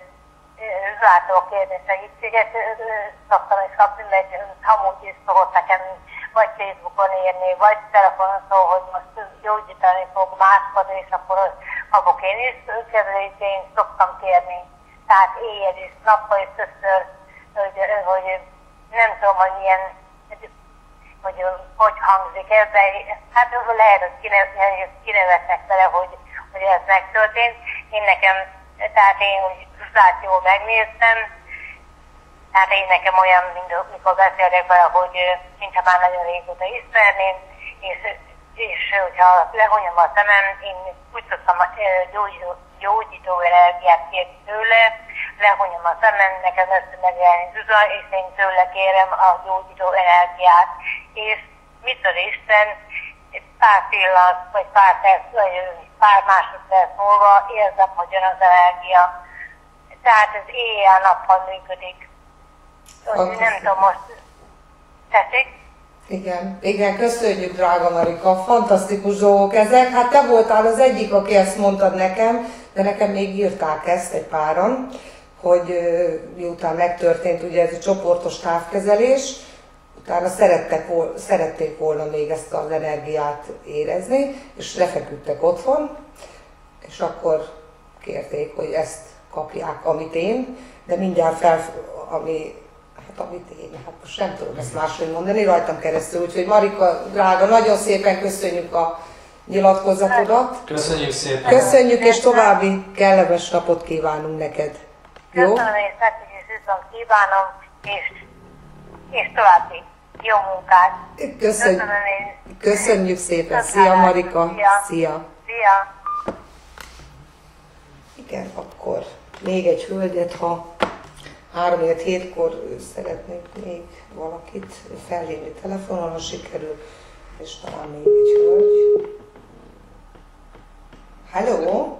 Zsuzsától kérni segítséget, szoktam is kapni, mert amúgy is szokott nekem vagy Facebookon írni, vagy telefonon szól, hogy most gyógyítani fog máskor, és akkor kapok én is kezelést, én szoktam kérni. Tehát éjjel is, nappal is többször, hogy, hogy nem tudom, hogy milyen, hogy hogy hangzik ez, de hát lehet, hogy kinevetnek vele, hogy, hogy ez megtörtént. Én nekem, tehát én úgy Zsuzsát jól megnéztem, tehát én nekem olyan, mint mikor beszélek vele, hogy mintha már nagyon régóta ismerném, és, és hogyha hogyha lehonyom a szemem, én úgy szoktam gyógyító, gyógyító energiát kérni tőle, lehonyom a szemem, nekem össze megjelenni Zsuzsa, és én tőle kérem a gyógyító energiát. És mit az Isten, pár pillanat, vagy pár perc, vagy pár másodperc múlva érzem, hogy jön az energia. Tehát ez éjjel-nappal működik. Úgy nem tudom, most tessék? Igen, igen, köszönjük, drága Marika, fantasztikus dolgok ezek. Hát te voltál az egyik, aki ezt mondtad nekem, de nekem még írták ezt egy páran, hogy miután megtörtént ugye ez a csoportos távkezelés, utána szerettek, szerették volna még ezt az energiát érezni, és lefeküdtek otthon, és akkor kérték, hogy ezt kapják, amit én, de mindjárt fel, ami, hát amit én, hát most nem tudom ezt máshogy mondani, rajtam keresztül, úgyhogy Marika, drága, nagyon szépen köszönjük a nyilatkozatodat. Köszönjük szépen! Köszönjük, és további kellemes napot kívánunk neked. Jó? Köszönöm, és nektek is viszont kívánom, és, és további jó munkát. Köszönjük, Köszönöm én. köszönjük szépen. Köszönöm. Szia, Marika! Szia. Szia! Szia! Igen, akkor még egy hölgyet, ha három hétkor szeretnék még valakit felhívni telefonon, ha sikerül, és talán még egy hölgy. Hello!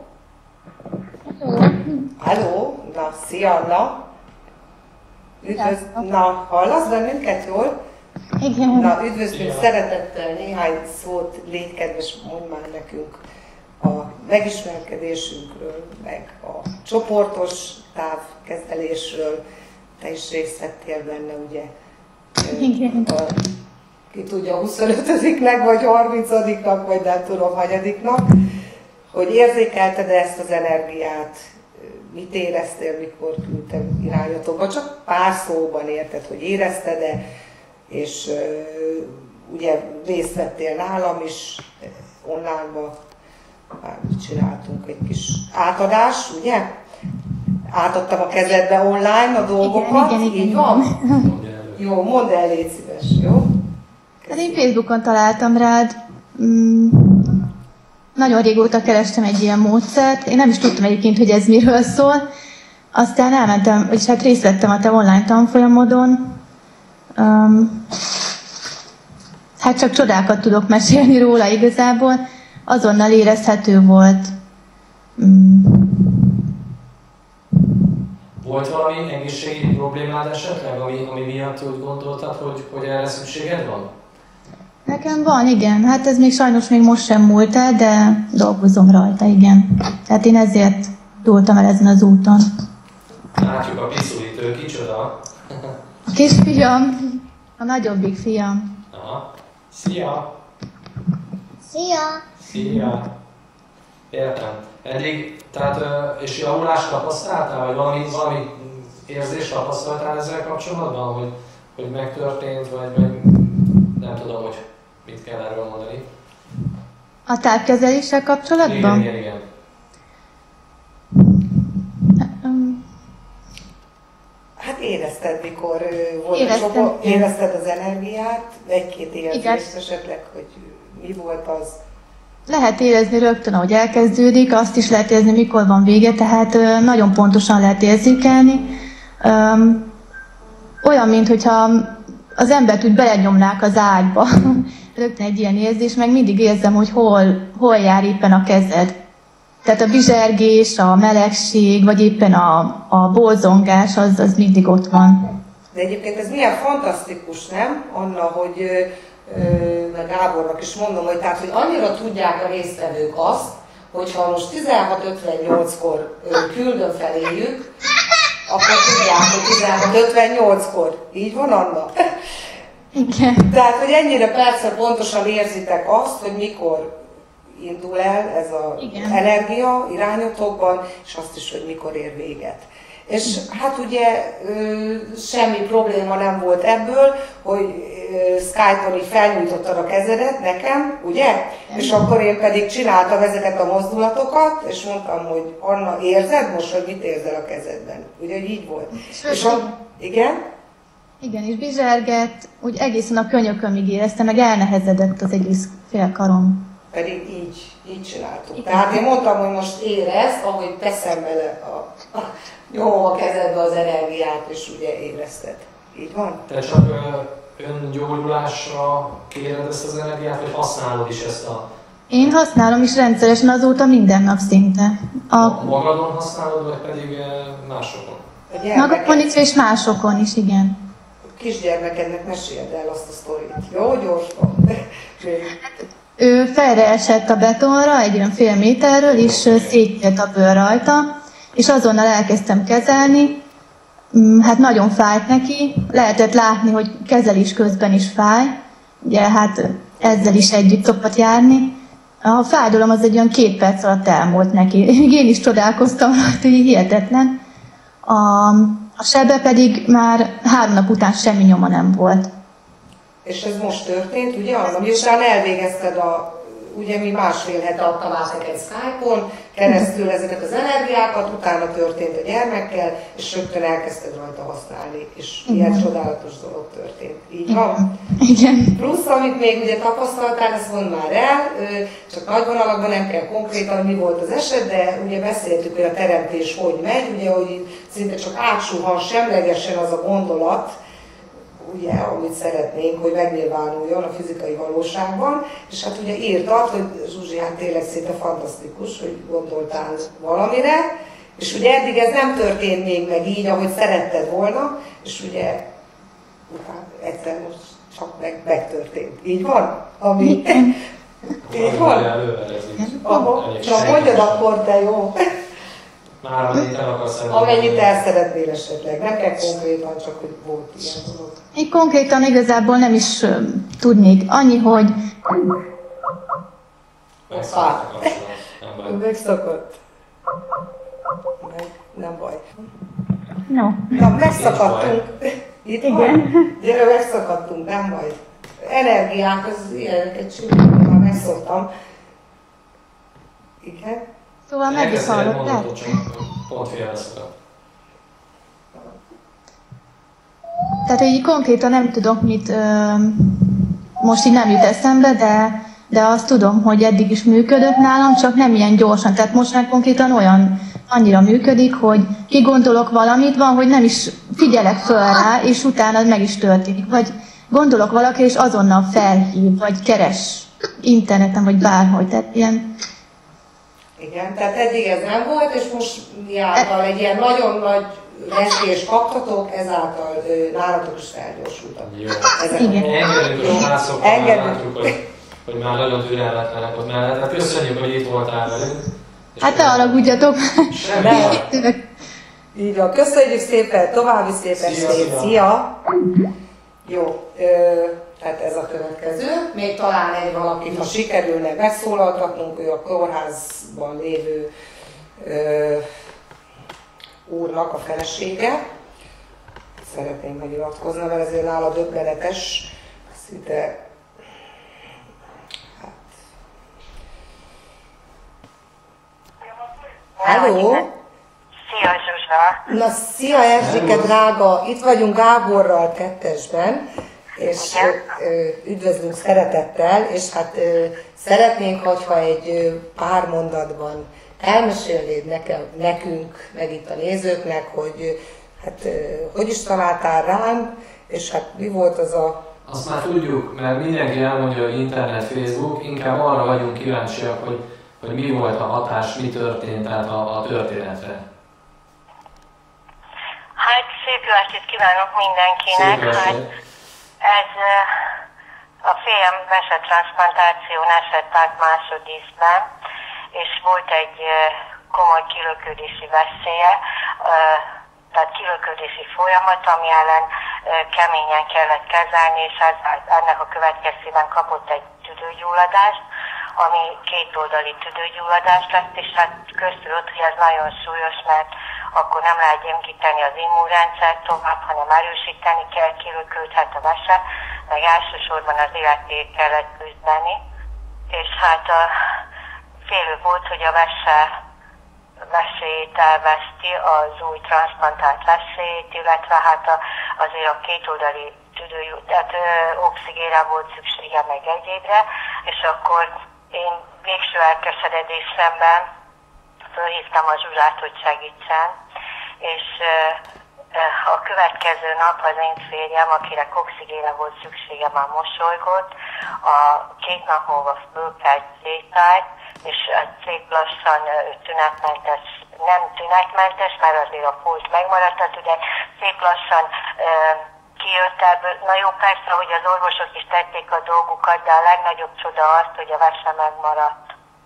Hello! Na, szia, Anna! Üdvöz... Na, hallasz bennünket jól? Igen. Na, üdvözlünk szeretettel, néhány szót, légy kedves, mondj már nekünk a megismerkedésünkről, meg a csoportos távkezelésről. Te is részt vettél benne, ugye? Igen. A, ki tudja, huszonötödiknek vagy harmincadiknak, vagy nem tudom, hanyadiknak, hogy érzékelted ezt az energiát, mit éreztél, mikor küldtem irányotokba, csak pár szóban érted, hogy érezted-e, és uh, ugye részt vettél nálam is, online-ba, már csináltunk egy kis átadás, ugye? Átadtam a kezedbe online a dolgokat, igen, igen, így igen. van? Jó, mondd el, légy szíves, jó? Hát én Facebookon találtam rád. Mm, nagyon régóta kerestem egy ilyen módszert. Én nem is tudtam egyébként, hogy ez miről szól. Aztán elmentem, vagyis hát részt vettem a te online tanfolyamodon. Um, hát csak csodákat tudok mesélni róla igazából. Azonnal érezhető volt. Mm. Volt valami egészségi problémád esetleg, ami, ami miatt úgy gondoltad, hogy, hogy erre szükséged van? Nekem van, igen. Hát ez még sajnos még most sem múlt el, de dolgozom rajta, igen. Tehát én ezért dúltam el ezen az úton. Látjuk a piszulít, ő kicsoda? A kisfiam, a nagyobbik fiam. Aha. Szia! Szia! Szia! Értem. Eddig, tehát, és javulást tapasztaltál, vagy valami, valami érzést tapasztaltál ezzel kapcsolatban, hogy, hogy megtörtént, vagy, vagy nem tudom, hogy mit kell erről mondani. A távkezeléssel kapcsolatban? Igen, igen, igen. Hát érezted, mikor volt Éreztem, a csoport, igen. érezted az energiát, egy-két Igen. érzést esetleg, hogy mi volt az? Lehet érezni rögtön, ahogy elkezdődik, azt is lehet érezni, mikor van vége, tehát ö, nagyon pontosan lehet érzékelni. Öm, olyan, mintha az embert úgy belenyomnák az ágyba. Rögtön egy ilyen érzés, meg mindig érzem, hogy hol, hol jár éppen a kezed. Tehát a bizsergés, a melegség, vagy éppen a, a bolzongás, az, az mindig ott van. De egyébként ez milyen fantasztikus, nem? Anna, hogy meg Gábornak is mondom, hogy, tehát, hogy annyira tudják a résztvevők azt, hogyha most tizenhat ötvennyolckor küldöm feléjük, akkor tudják, hogy tizenhat ötvennyolckor. Így van, Anna? Igen. Tehát, hogy ennyire persze pontosan érzitek azt, hogy mikor indul el ez az energia irányotokban, és azt is, hogy mikor ér véget. És hát ugye semmi probléma nem volt ebből, hogy Skype-on így felnyújtottad a kezedet nekem, ugye? És akkor én pedig csináltam ezeket a mozdulatokat, és mondtam, hogy Anna, érzed most, hogy mit érzel a kezedben? Ugye, hogy így volt. És a, igen? Igen, és bizsergett, úgy egészen a könyökömig éreztem, meg elnehezedett az egész félkarom. Pedig így, így csináltuk. Igen. Tehát én mondtam, hogy most érezd, ahogy teszem bele a, a nyomom a kezedbe az energiát, és ugye érezted. Így van? Te csak öngyógyulásra kéred ezt az energiát, vagy használod is ezt a... Én használom is rendszeresen, azóta minden nap szinte. A... Magadon használod, vagy pedig másokon? Magamon is, és másokon is, igen. Kisgyermekednek meséld el azt a sztorit. Jó, gyorsan. Ő felre esett a betonra egy olyan fél méterről, és szétnyílt a bőr rajta, és azonnal elkezdtem kezelni. Hát nagyon fájt neki, lehetett látni, hogy kezelés közben is fáj, ugye hát ezzel is együtt szokott járni. A fájdalom az egy olyan két perc alatt elmúlt neki. Én is csodálkoztam rajta, hogy hihetetlen. A, a sebe pedig már három nap után semmi nyoma nem volt. És ez most történt, ugye? Miután elvégezted a, ugye mi másfél hete adtam át neked Skype-on keresztül ezeket az energiákat, utána történt a gyermekkel, és rögtön elkezdted rajta használni, és igen. Ilyen csodálatos dolog történt. Így van? Igen. Plusz, amit még ugye tapasztaltál, ezt mondd már el, csak nagy vonalakban nem kell konkrétan, mi volt az eset, de ugye beszéltük, hogy a teremtés hogy megy, ugye, hogy szinte csak átsuhan semlegesen az a gondolat, ugye, amit szeretnénk, hogy megnyilvánuljon a fizikai valóságban, és hát ugye írtad, hogy Zsuzsi, hát tényleg szinte fantasztikus, hogy gondoltál valamire, és ugye eddig ez nem történt még meg így, ahogy szeretted volna, és ugye hát egyszer most csak meg, megtörtént. Így van? Ami... Így van? Csak mondjad akkor, te jó. Már amennyit el akarsz el. Amennyit el szeretnél esetleg. Nem kell konkrétan, csak hogy volt ilyen dolog. Én konkrétan igazából nem is uh, tudnék. Annyi, hogy... Megszakadt. Megszakadt. Meg, nem baj. No. Na, megszakadtunk. Itt igen. Van? Gyere, megszakadtunk, nem baj. Energiák, az ilyeneket csinálni, már megszoktam. Igen. Szóval meg is hallottál? Pont félreszakadt. Tehát így konkrétan nem tudok mit, ö, most így nem jut eszembe, de, de azt tudom, hogy eddig is működött nálam, csak nem ilyen gyorsan. Tehát most már konkrétan olyan annyira működik, hogy kigondolok valamit, van, hogy nem is figyelek föl rá, és utána meg is történik. Vagy gondolok valaki, és azonnal felhív, vagy keres interneten, vagy bárhogy. Tehát ilyen... Igen, tehát eddig ez nem volt, és most miáltal egy ilyen nagyon nagy rezgés kaptatok, ezáltal nálatok is felgyorsultak. Jó. Engedjük a srácoknak, már látjuk, hogy, hogy már nagyon türelmetlenek ott mellett. Hát köszönjük, hogy itt voltál velünk. Hát ne haragudjatok. Semmi. Így van, köszönjük szépen, további szép estét, szia! Jó, ö, tehát ez a következő. Még talán egy valakit, ha sikerülne megszólaltatnunk, ő a kórházban lévő ö, úrnak a felesége. Szeretném megnyilatkozni, mert ezért nála döbbenetes, szinte... Hello! Szia Zsuzsa! Na szia Erzsike drága! Itt vagyunk Gáborral kettesben, és ö, üdvözlünk szeretettel, és hát ö, szeretnénk, hogyha egy ö, pár mondatban elmesélnéd nekem, nekünk, meg itt a nézőknek, hogy ö, hát ö, hogy is találtál rám, és hát mi volt az a... Azt már tudjuk, mert mindenki elmondja, hogy internet, Facebook, inkább arra vagyunk kíváncsiak, hogy hogy mi volt a hatás, mi történt át a, a történetre. Hát szép jó estét kívánok mindenkinek. Hát ez a férjem vesetranszplantáción esett át másodízben, és volt egy komoly kilöködési veszélye, tehát kilöködési folyamat, ami ellen keményen kellett kezelni, és ez, ennek a következtében kapott egy tüdőgyulladást, ami kétoldali tüdőgyulladás lett, és hát köztudott, hogy ez nagyon súlyos, mert akkor nem lehet gyengíteni az immunrendszert tovább, hanem erősíteni kell, kilöködhet a vese, meg elsősorban az életéért kellett küzdeni. És hát a félő volt, hogy a vese veszélyét elveszti, az új transzplantált veszélyét, illetve hát a, azért a kétoldali tüdőgyulladás, tehát ö, oxigénre volt szüksége meg egyébre, és akkor én végső elkeseredésemben fölhívtam a Zsuzsát, hogy segítsen, és a következő nap az én férjem, akire koxigénre volt szüksége, már mosolygott, a két nap múlva fölkelt sétált, és szép lassan tünetmentes, nem tünetmentes, mert azért a pult megmaradt, tehát ugye szép lassan kijött ebből. Na jó, persze, hogy az orvosok is tették a dolgukat, de a legnagyobb csoda az, hogy a vese megmaradt.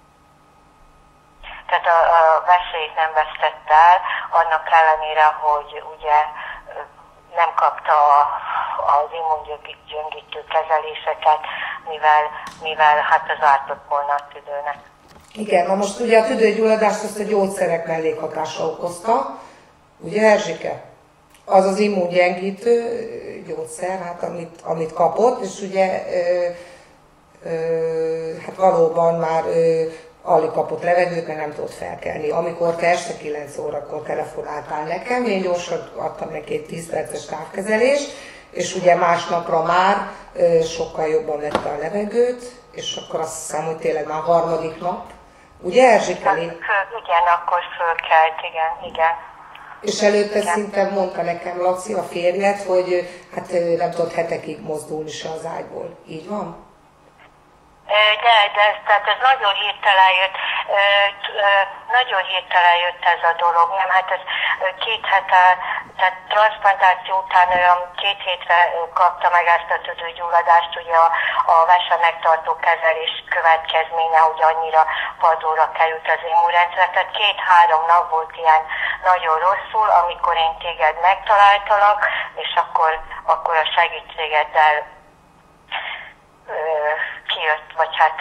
Tehát a, a vesélyt nem vesztett el, annak ellenére, hogy ugye nem kapta a, az immungyöngítő kezeléseket, mivel, mivel hát az ártott volna a tüdőnek. Igen, na most ugye a tüdőgyulladást azt a gyógyszerek mellékhatása okozta, ugye Erzsike? Az az immungyengítő gyógyszer, hát amit, amit kapott, és ugye ö, ö, hát valóban már ö, alig kapott levegőt, mert nem tudott felkelni. Amikor te este kilenc órakor telefonáltál nekem, én gyorsan adtam neki egy tíz perces távkezelést, és ugye másnapra már ö, sokkal jobban vette a levegőt, és akkor azt hiszem, hogy tényleg már harmadik nap. Ugye Erzsikeli? Igen, akkor fölkelt, igen, igen. És előtte szinte mondta nekem Laci, a férjed, hogy hát nem tudott hetekig mozdulni se az ágyból. Így van? De, de ez, tehát ez nagyon hirtelen jött, nagyon hirtelen jött ez a dolog, nem? Hát ez két hete, tehát transzplantáció után olyan két hétre kapta meg ezt a tüdőgyulladást, ugye a, a vese megtartó kezelés következménye, hogy annyira padlóra került az immunrendszer, tehát két-három nap volt ilyen nagyon rosszul, amikor én téged megtaláltalak, és akkor, akkor a segítségeddel kijött, vagy hát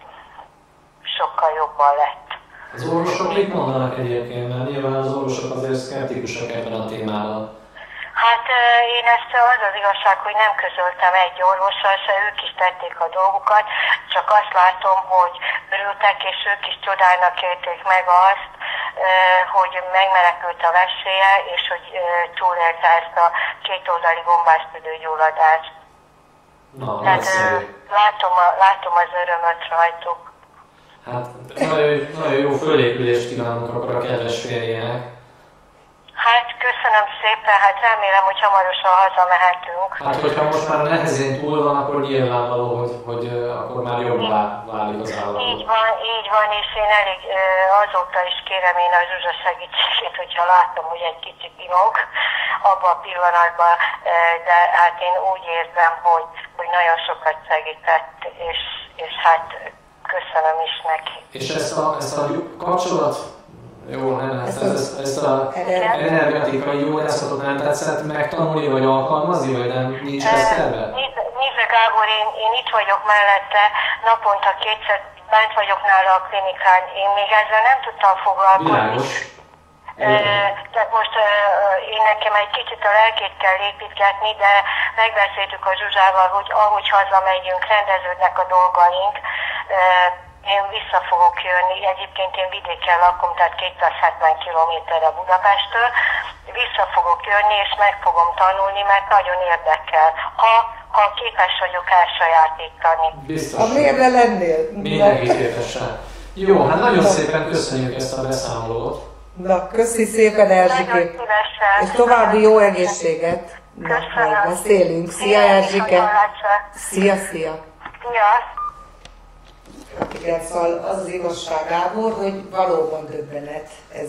sokkal jobban lett. Az orvosok mit mondanak egyébként? Mert nyilván az orvosok azért szkeptikusak ebben a témában. Hát én ezt az az igazság, hogy nem közöltem egy orvossal, se ők is tették a dolgukat, csak azt látom, hogy örültek, és ők is csodának élték meg azt, hogy megmenekült a veséje, és hogy túlélte ezt a kétoldali gombás tüdőgyulladást. Na, Tehát látom, a, látom az örömöt rajtuk. Hát nagyon, nagyon jó fölépülést kívánunk akkor a kedves férjének. Hát köszönöm szépen, hát remélem, hogy hamarosan hazamehetünk. Hát hogyha most már nehezén túl van, akkor nyilvánvaló, hogy, hogy akkor már jobbá válik az állapot. Így van, így van, és én elég azóta is kérem én a Zsuzsa segítségét, hogyha látom, hogy egy kicsit inog abban a pillanatban, de hát én úgy érzem, hogy, hogy nagyon sokat segített, és, és hát köszönöm is neki. És ezt a, ezt a kapcsolat, jó, nem, ezt, ezt, ezt, ezt a energetikai jó eszkatot nem tetszett megtanulni, vagy alkalmazni, vagy nem, nincs ez terve? Nézd, Gábor, én, én itt vagyok mellette, naponta kétszer bent vagyok nála a klinikán, én még ezzel nem tudtam foglalkozni. Világos. Tehát most én nekem egy kicsit a lelkét kell építgetni, de megbeszéltük a Zsuzsával, hogy ahogy hazamegyünk, rendeződnek a dolgaink, én vissza fogok jönni. Egyébként én vidéken lakom, tehát kétszázhetven kilométerre Budapesttől. Vissza fogok jönni, és meg fogom tanulni, mert nagyon érdekel. Ha, ha képes vagyok elsajátítani. Biztos. A miért ne lennél? Mindenki képesen. Jó, hát nagyon szépen köszönjük ezt a beszámolót. Na, köszi szépen, Erzsike. És további jó egészséget. Na, majd beszélünk. Szia, Erzsike. Szia, szia. Szia. Hát igen, szóval az az igazság, Gábor, hogy valóban döbbenet ez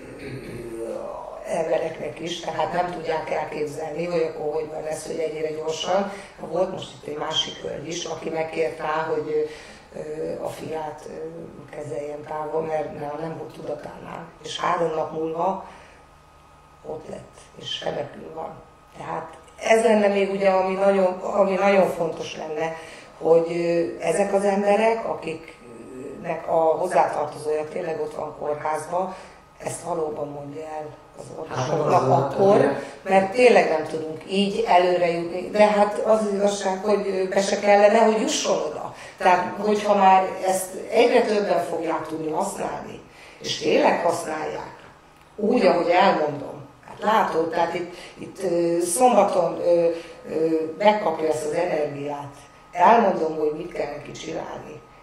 embereknek is, tehát nem tudják elképzelni, hogy akkor hogy van ez, hogy ennyire gyorsan. Volt most itt egy másik hölgy is, aki megkért rá, hogy a fiát kezeljen távol, mert nem volt tudatánál. És három nap múlva ott lett, és remekül van. Tehát ez lenne még ugye, ami nagyon, ami nagyon fontos lenne, hogy ezek az emberek, akiknek a hozzátartozója tényleg ott van kórházban, ezt valóban mondja el az orvosoknak akkor, mert tényleg nem tudunk így előre jutni. De hát az igazság, hogy be se kellene, hogy jusson oda. Tehát, hogyha már ezt egyre többen fogják tudni használni, és tényleg használják, úgy, ahogy elmondom. Hát látod, tehát itt, itt szombaton megkapja ezt az energiát. Elmondom, hogy mit kell neki csinálni.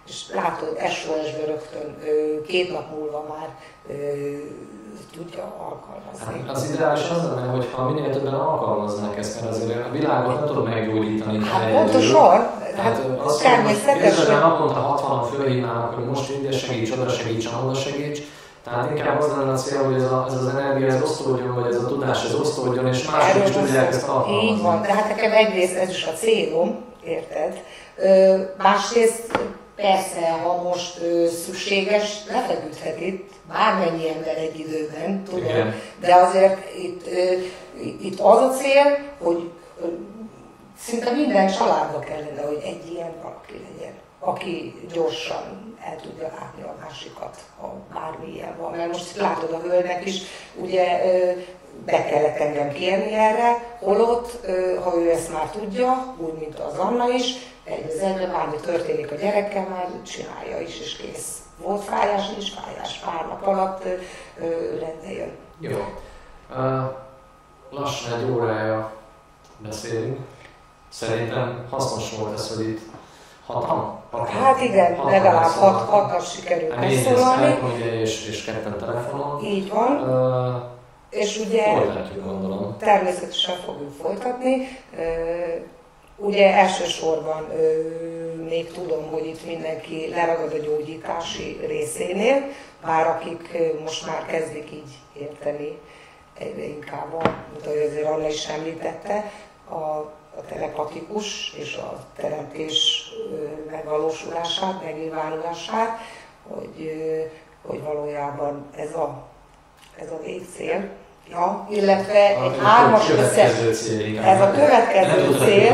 és látod, es o es-ből rögtön két nap múlva már tudja alkalmazni. Hát az ideális az lenne, hogyha minél többen alkalmaznak ezt, mert azért a világot nem tudod meggyógyítani. Hát pontosan, hát az természetesen. Naponta hatvanan fölhívnának, hogy most ide segíts, oda segíts, oda segíts. Tehát inkább az lenne a cél, hogy ez, a, ez az energia ez osztódjon, vagy ez a tudás ez osztódjon, és mások is tudják ezt alkalmazni. Így van, de hát nekem egyrészt ez is a célom, érted? Másrészt persze, ha most ö, szükséges, lefeküdhet itt bármennyi ember egy időben, tudom, igen. De azért itt, ö, itt az a cél, hogy ö, szinte minden családba kellene, hogy egy ilyen valaki legyen, aki gyorsan el tudja látni a másikat, ha bármi ilyen van. Mert most látod a hölgynek is, ugye ö, be kellett engem kérni erre, holott, ö, ha ő ezt már tudja, úgy, mint az Anna is, egy az egyben bármi történik a gyerekkel, már csinálja is, és kész. Volt fájás, nincs fájás, pár nap alatt rendbe jön. Jó. Uh, lassan egy órája beszélünk. Szerintem hasznos volt ez, hogy itt hatan? Hát igen, hatan legalább hat, hatnak sikerült megszólalni. És, és ketten telefonon. Így van. Uh, és ugye folytatjuk, gondolom. Természetesen fogjuk folytatni. Uh, Ugye elsősorban ö, még tudom, hogy itt mindenki leragad a gyógyítási részénél, bár akik ö, most már kezdik így érteni egyre inkább, mint ahogy azért Anna is említette, a, a telepatikus és a teremtés ö, megvalósulását, megnyilvánulását, hogy, ö, hogy valójában ez a, ez a végcél. Ja, illetve egy hármas összes, ez a következő cél,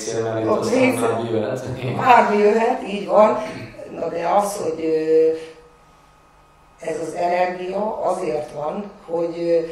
bármi jöhet, így van, na de az, hogy ez az energia azért van, hogy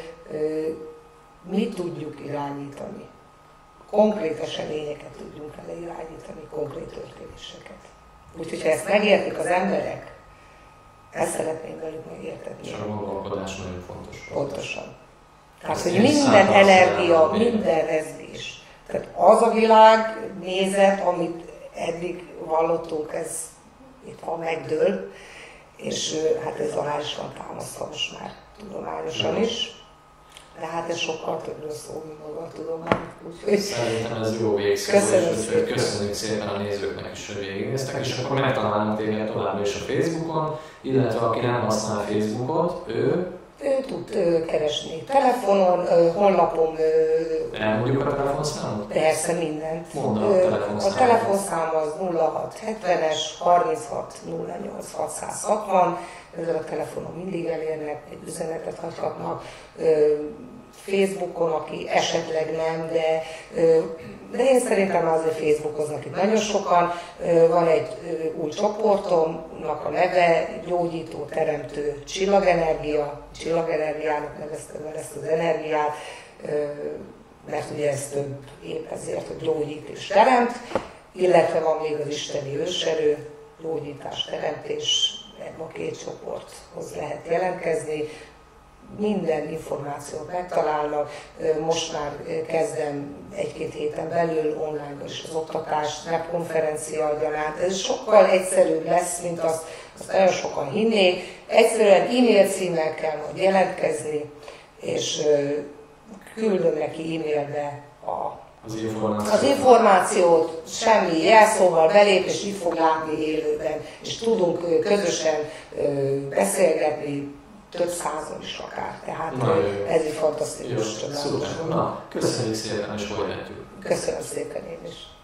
mi tudjuk irányítani, konkrét eseményeket tudjunk vele irányítani, konkrét történéseket. Úgyhogy ha ezt megértik az emberek, ezt szeretném velük megértetni. És a gondolkodás nagyon fontos. Pontosan. Tehát, hogy minden energia, minden rezgés. Tehát az a világ nézet, amit eddig vallottunk, ez itt van, megdől, és hát ez alá is van támasztva most már tudományosan is. De hát ez sokkal többről szól, mint maga a tudomány. Úgyhogy szerintem ez jó végszó, és köszönjük szépen a nézőknek is, hogy végignéztek, és akkor megtalálnak téged továbbra is a Facebookon, illetve aki nem használ Facebookot, ő Ő tud ö, keresni telefonon, ö, honlapon. Elmondjuk a telefonszámot? Persze, mindent. Mondd a telefonszámot. A telefonszám az nulla hat hetvenes harminchat nulla nyolc hatszázhatvan. Ezzel a telefonon mindig elérnek, egy üzenetet hagyhatnak. Ö, Facebookon, aki esetleg nem, de, de én szerintem azért Facebookoznak itt nagyon sokan. Van egy új csoportomnak a neve, Gyógyító, Teremtő, Csillagenergia. Csillagenergiának neveztem el ezt az energiát, mert ugye ez több épp ezért, hogy gyógyít és teremt, illetve van még az isteni őserő, gyógyítás, teremtés, ebben a két csoporthoz lehet jelentkezni. Minden információt megtalálnak, most már kezdem egy-két héten belül online is az oktatást, webkonferencia gyanánt. Ez sokkal egyszerűbb lesz, mint azt, azt nagyon sokan hinnék. Egyszerűen e-mail címmel kell majd jelentkezni, és küldöm neki e-mailbe a Az információt. az információt, semmi jelszóval belép, és így fog látni élőben, és tudunk közösen beszélgetni, több százon is akár, tehát na, ez egy fantasztikus csodálatos. Na, köszönjük szépen, és folytatjuk. Köszönöm szépen én is.